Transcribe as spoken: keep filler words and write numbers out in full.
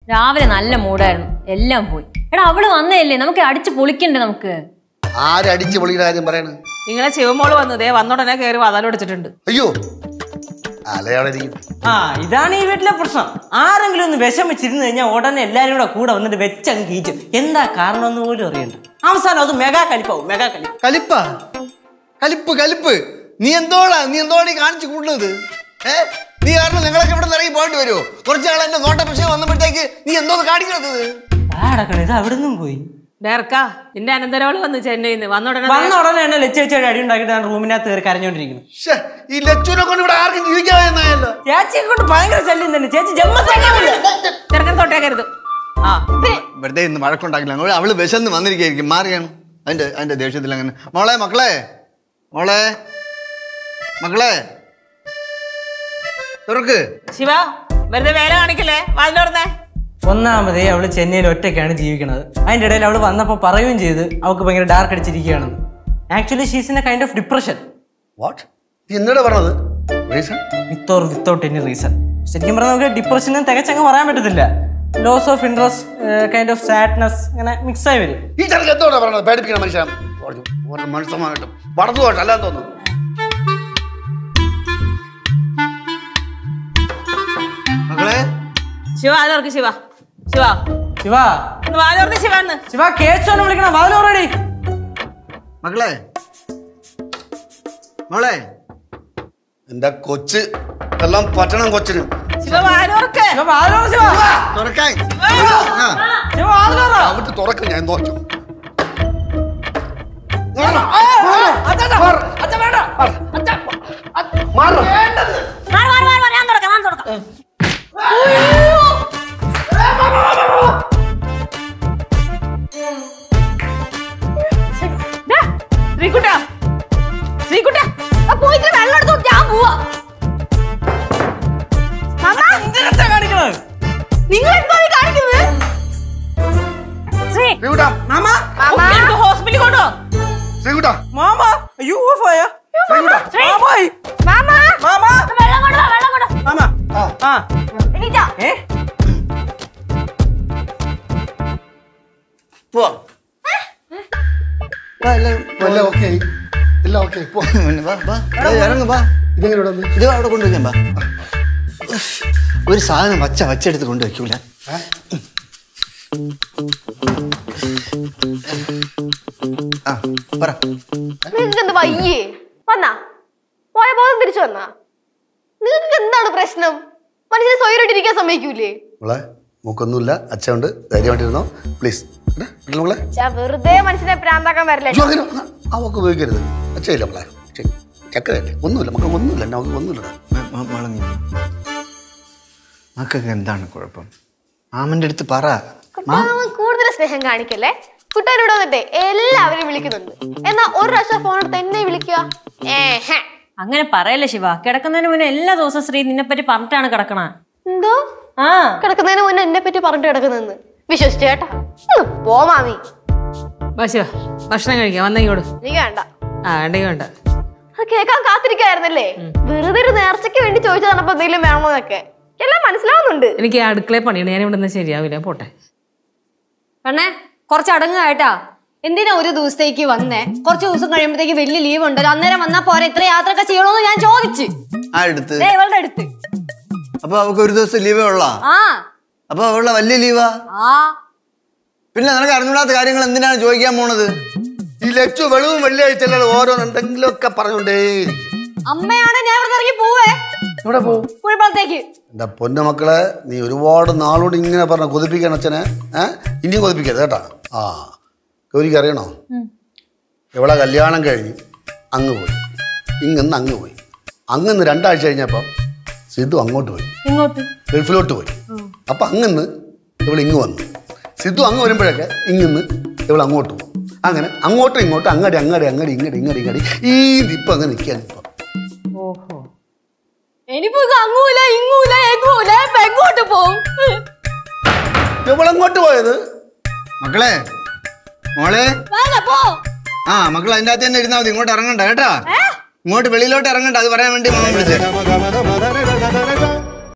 രാവിലെ നല്ല മൂടായിരുന്നു, എല്ലാം പോയി. എടാ അവള് വന്നതല്ലേ, നമുക്ക് അടിച്ച് പൊളിക്കണ്ടേ? നമുക്ക് ആരടിച്ച് പൊളിക്കുന്ന കാര്യം പറയണ? നിങ്ങളെ ശിവമോള് വന്നതേ വന്നോടനെ കയറി വാതാലോടിച്ചിട്ടുണ്ട്. അയ്യോ ആ ഇതാണ് ഈ വീട്ടിലെ പ്രശ്നം. ആരെങ്കിലും ഒന്ന് വിഷം വെച്ചിരുന്നു കഴിഞ്ഞാൽ ഉടനെ എല്ലാരും കൂടെ കൂടെ വന്നിട്ട് വെച്ചങ്ങ് കീച്ചും. എന്താ കാരണം എന്ന് പോലും അറിയണ്ട. അവസാനം അത് മെഗാ കലിപ്പാവും. മെഗാ കലിപ്പ് കലിപ്പ കലിപ്പ് കലിപ്പ് നീ എന്തോടാ നീ എന്തോടാ കാണിച്ചു കൂടുന്നത്? ഏ നീ കാരണം ഞങ്ങളൊക്കെ ഇവിടെ ഇറങ്ങി പോയിട്ട് വരുമോ? കുറച്ചാൾ എന്റെ നോട്ട പ്രശ്നം വന്നപ്പോഴത്തേക്ക് നീ എന്തോന്ന് കാണിക്കുന്നത്? ആടക്കണ ഇത് അവിടെ നിന്നും പോയി. ഡയറക്കാ നിന്റെ അനന്തരവള് വന്ന് ചെന്നൈന്ന് വന്നോടനെ വന്ന ഉടനെ എന്നെ ലച്ചേച്ചയുടെ അടി ഉണ്ടാക്കിട്ട് റൂമിനകത്ത് കയറി കരഞ്ഞോണ്ടിരിക്കുന്നു. ഈ ലച്ചുനെ കൊണ്ട് ഇവിടെ ആർക്കും ജീവിക്കാമെന്നായല്ലോ. ചേച്ചിയെ കൊണ്ട് ഭയങ്കര ശല്യം തന്നെ. ചേച്ചി ചെറുക്കൻ തൊട്ടേക്കരുത്. ആ വെറുതെ ഇന്ന് വഴക്കുണ്ടാക്കില്ല. അവള് വിശന്ന് വന്നിരിക്കും, മാറിയാണ് അതിന്റെ അതിന്റെ ദേഷ്യത്തിൽ അങ്ങനെ. മോളെ മക്കളെ മോളെ മക്കളെ തുറക്ക്. ശിവ വെറുതെ വേല കാണിക്കല്ലേ, വാതിലോർന്നേ. ഒന്നാമതേ അവള് ചെന്നൈയിൽ ഒറ്റയ്ക്കാണ് ജീവിക്കുന്നത്. അതിന്റെ ഇടയിൽ അവള് വന്നപ്പോ പറയുകയും ചെയ്ത് അവൾക്ക് ഭയങ്കര ഡാർക്ക് അടിച്ചിരിക്കുകയാണെന്ന്. Actually she's in a kind of depression. What എന്നോട് പറഞ്ഞത്? Reason with or without any reason. ശരിക്കും പറഞ്ഞാൽ നമുക്ക് ഡിപ്രഷനും തികച്ചങ്ങ് പറയാൻ പറ്റത്തില്ല. Loss of interest, kind of sadness, ഇങ്ങനെ മിക്സ് ആയി വരും. ഈ ചെറുക്ക് എന്തോടാ പറഞ്ഞത്? പേടിപ്പിക്കണം മനുഷ്യൻ. മനുഷ്യമായിട്ടും വളർത്തു പോട്ടെ അല്ലാന്ന് തോന്നുന്നു. മക്കളെ ശിവ വാതിലോർക്ക്. ശിവ ശിവ ശിവ വാതിലോർന്ന്. ശിവന്ന് ശിവ കേച്ചോന്ന് വിളിക്കണം. വാതിലോറടി. മക്കളെ മോളെ എന്റെ കൊച്ച് എല്ലാം പറ്റണം കൊച്ചിന്. ശിവ വാതിലോർക്ക്. തുറക്കാൻ തുറക്കും. ഞാൻ നോക്കും. ശ്രീകുട്ട ശ്രീകുട്ട പോയിട്ട് വെള്ളം എടുത്തു. ഞാൻ പോവാ. നിങ്ങൾ എന്താ കാണിക്കുന്നത്? ഹോസ്പിറ്റലിൽ കൊണ്ടോ? മാമ അയ്യോ പോയ ഒരു സാധനം വച്ച വച്ചെടുത്ത് കൊണ്ടുവയ്ക്കൂല. നിങ്ങൾക്ക് എന്താ വയ്യേ? വന്നാ പോയ ബോധം തിരിച്ചു വന്നാ? നിങ്ങൾക്ക് എന്താണ് പ്രശ്നം? മനുഷ്യനെ സ്വയമായിട്ടിരിക്കാൻ സമ്മതിക്കൂലേ? മൂക്കൊന്നുമില്ല, അച്ഛനുണ്ട്, ധൈര്യമായിട്ടിരുന്നോ പ്ലീസ്. വെറുതെ മനുഷ്യനെ പ്രാന്താക്കാൻ വരില്ല. അവക്ക് ഉപയോഗിക്കരുത്. അച്ഛയില്ല മോളെ, ചക്കരല്ലേ, ഒന്നുമില്ല മക്കൾ, ഒന്നുമില്ല നമുക്ക് ഒന്നുമില്ല. മക്കൾക്ക് എന്താണ് കുഴപ്പം? മാമന്റെ അടുത്ത് പറ. കൂടുതൽ സ്നേഹം കാണിക്കല്ലേ. കുട്ടനോട് വന്നിട്ടേ എല്ലാവരും വിളിക്കുന്നുണ്ട്, എന്നാ ഒരു പ്രാവശ്യം ഫോൺ എടുത്ത് എന്നെ വിളിക്കുക. അങ്ങനെ പറയല്ലേ ശിവ. കിടക്കുന്നതിന് മുന്നേ എല്ലാ ദിവസവും ശ്രീ നിന്നെ പറ്റി പറഞ്ഞിട്ടാണ് കിടക്കണ. എന്തോ ആ കിടക്കുന്നതിന് മുന്നേ എന്നെ പറ്റി പറഞ്ഞിട്ട് കിടക്കുന്നെന്ന് വിശ്വസിച്ചേട്ടാ. പോ മാമി. ശിവ ഭക്ഷണം കഴിക്കാം. വന്നെങ്കോട്. എനിക്ക് വേണ്ട. ആ വേണ്ടെങ്കിൽ വേണ്ട. അത് കേൾക്കാൻ കാത്തിരിക്കായിരുന്നല്ലേ. വെറുതെ ഒരു നേർച്ചയ്ക്ക് വേണ്ടി ചോദിച്ചതാണ് അപ്പൊ എന്തെങ്കിലും വേണമെന്നൊക്കെ. എല്ലാം മനസ്സിലാവുന്നുണ്ട്. എനിക്ക് അടുക്കളയിൽ പണിയാണ്, ഞാൻ ഇവിടെ നിന്ന് ശരിയാവില്ല. പോട്ടെ പെണ്ണേ, കുറച്ച് അടങ്ങായിട്ടാ. എന്തിനാ ഒരു ദിവസത്തേക്ക് വന്നേ? കുറച്ച് ദിവസം കഴിയുമ്പോഴത്തേക്ക് വലിയ ലീവ് ഉണ്ടല്ലോ, അന്നേരം വന്നാ പോരെ. ഇത്ര യാത്രയൊക്കെ ചെയ്യണോന്ന് ഞാൻ ചോദിച്ചു ഇവളുടെ അടുത്ത്. അപ്പൊ അവൾക്ക് ഒരു ദിവസം ലീവേ ഉള്ള? ആ അപ്പൊ അവളുടെ വലിയ ലീവാ. ആ പിന്നെ നിനക്ക് അറിഞ്ഞൂടാത്ത കാര്യങ്ങൾ എന്തിനാണ് ചോദിക്കാൻ പോണത്? ഈ ലച്ചു വെളിവും വെള്ളിയാഴ്ച ഓരോന്ന് എന്തെങ്കിലും ഒക്കെ പറഞ്ഞോണ്ടേയിരിക്കും. അമ്മയാണ് ഞാൻ ഇവിടെ ഇറങ്ങി പോവേ. എവിടെ പോവും? കുഴിപ്പളത്തേക്ക്. എന്റെ പൊന്നു മക്കളെ, നീ ഒരുപാട് നാളോട് ഇങ്ങനെ പറഞ്ഞ കൊതിപ്പിക്കണം അച്ഛനെ. ഏഹ് ഇനിയും കൊതിപ്പിക്കരുത് കേട്ടാ. ആ ഗൗരിക്ക് അറിയണോ, എവിടെ കല്യാണം കഴിഞ്ഞ് അങ്ങ് പോയി, ഇങ്ങന്ന് അങ്ങ് പോയി. അങ്ങന്ന് രണ്ടാഴ്ച കഴിഞ്ഞപ്പോ സിദ്ധു അങ്ങോട്ട് പോയി, ഇങ്ങോട്ട് ഗൾഫിലോട്ട് പോയി. അപ്പൊ അങ്ങന്ന് ഇവൾ ഇങ്ങ് വന്നു. സിദ്ധു അങ്ങ് വരുമ്പോഴൊക്കെ ഇങ്ങന്ന് ഇവൾ അങ്ങോട്ട് പോകും. അങ്ങനെ അങ്ങോട്ടും ഇങ്ങോട്ടും അങ്ങടി അങ്ങടി അങ്ങടി ഇങ്ങടി ഇങ്ങടി ഇങ്ങടി ഈ ഇപ്പൊ അങ്ങ് നിൽക്കാൻ ഇപ്പൊ. ഓഹോ, ഇനിയിപ്പോ അങ്ങൂല ഇങ്ങൂല എങ്ങൂല എങ്ങോട്ട് പോവും? ഇവളെങ്ങോട്ട് പോയത്? മക്കളെ മോളെ പോ. ആ മക്കൾ അതിൻ്റെ അകത്ത് തന്നെ ഇരുന്നാ മതി. ഇങ്ങോട്ട് ഇറങ്ങണ്ട കേട്ടാ. ഇങ്ങോട്ട് വെളിയിലോട്ട് ഇറങ്ങണ്ട. അത് പറയാൻ വേണ്ടി മാമ വിളിച്ചേ.